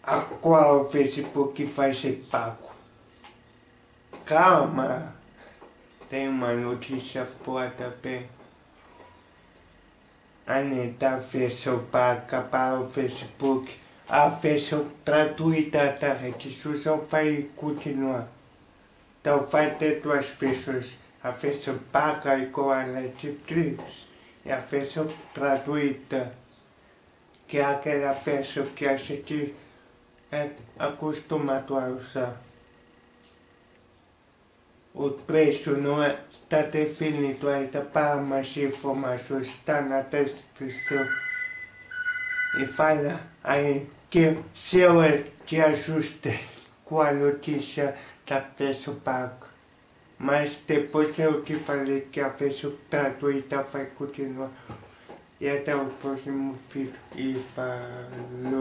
a qual o Facebook vai ser pago. Calma, tem uma notícia boa também. A Anitta versão paga para o Facebook. A versão gratuita da rede social vai continuar. Então vai ter duas versões. A versão paga igual a Netflix e a versão gratuita, que é aquela versão que a gente é acostumado a usar. O preço não está definido ainda, para mais informações está na descrição. E fala aí que se eu te ajuste com a notícia da versão paga. Mas depois eu te falei que a versão gratuita vai continuar. E até o próximo vídeo. E falou.